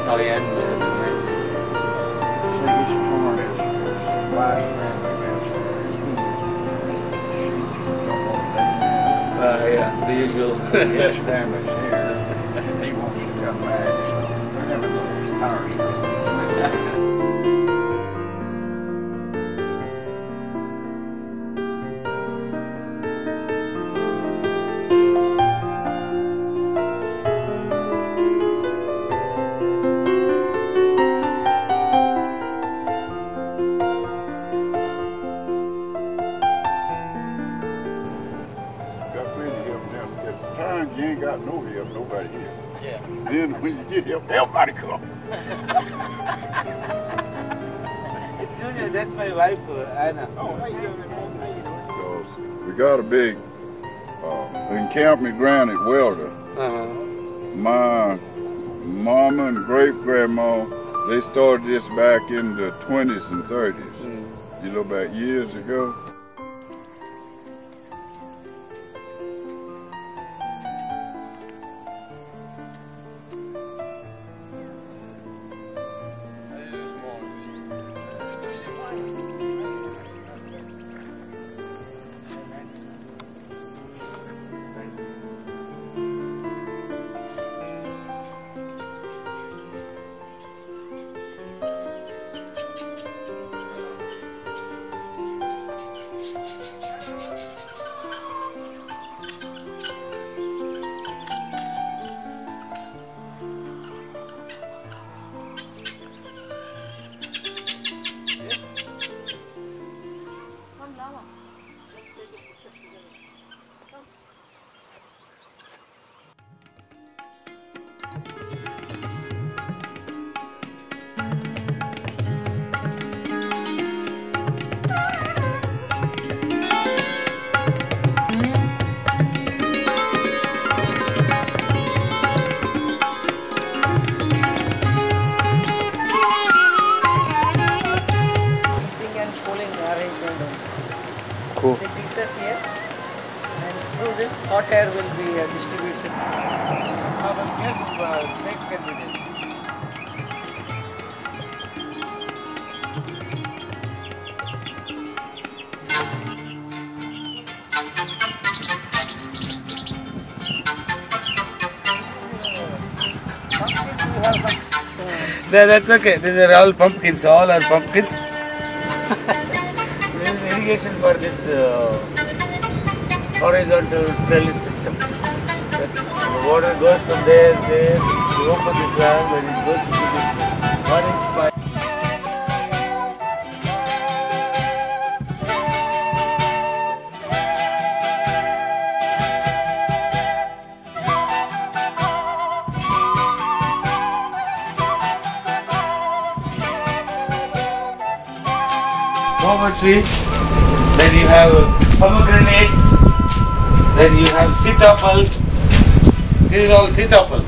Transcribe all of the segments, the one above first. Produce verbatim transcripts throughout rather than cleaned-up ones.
Oh yeah. See, his corn is wise family downstairs. Uh, yeah, the usual. His family's here. He wants to come back, so we're having a little power struggle. You ain't got no help, nobody here. Yeah. Then when you get help, everybody come. Junior, that's my wife, uh, Anna. Oh, how you doing? How you doing? Because we got a big uh, encampment ground at Welder. Uh-huh. My mama and great-grandma, they started this back in the twenties and thirties. Mm. You know, back years ago. Cool. The filter here, and through this hot air will be uh, distributed. How about careful, uh, snakes can be there. No, that's okay. These are all pumpkins. All are pumpkins. There is irrigation for this uh, horizontal trellis system. The water goes from there, there. You open this valve and it goes into this one inch pipe. Guava trees, then you have pomegranates, then you have sitapal. This is all sitapal.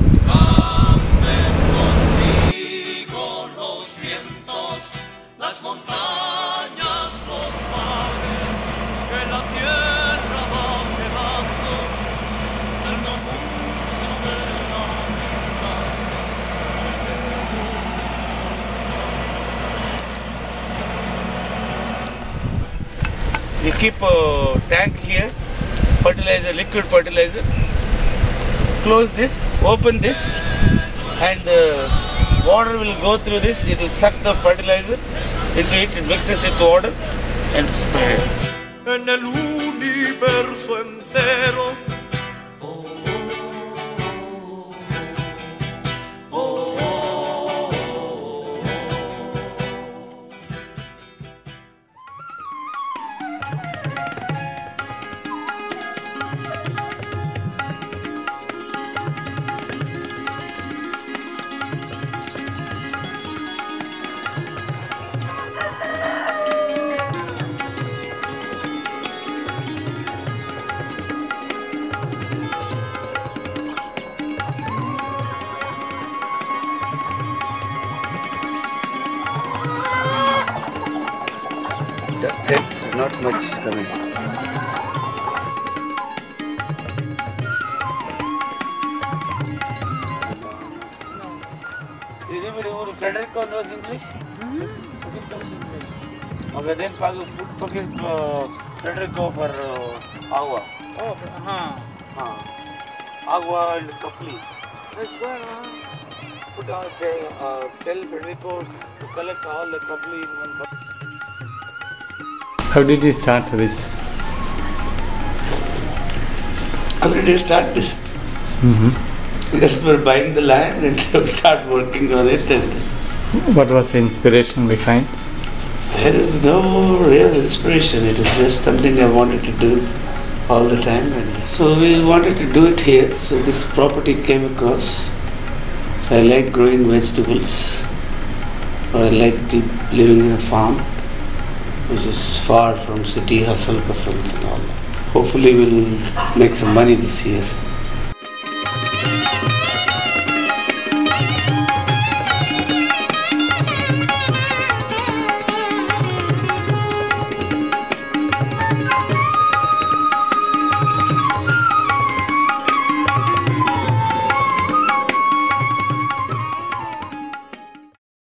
You keep a tank here, fertilizer, liquid fertilizer. Close this, open this, and the water will go through this. It will suck the fertilizer into it, it mixes it to water and spray. En el universo entero. That's not much coming. You you Federico knows English? Okay, then put pocket uh, Federico for uh, agua. Oh, huh. Uh, agua and kapli. Let's go. Uh, Put on, uh, tell Federico to collect all the kapli in one bucket. How did you start this? How did you start this? Mm-hmm. Because we're buying the land and start working on it, and What was the inspiration behind? there is no real inspiration. It is just something I wanted to do all the time, and so we wanted to do it here. So this property came across. So I like growing vegetables, or I like deep living in a farm, which is far from city hustle bustles and all. Hopefully we'll make some money this year.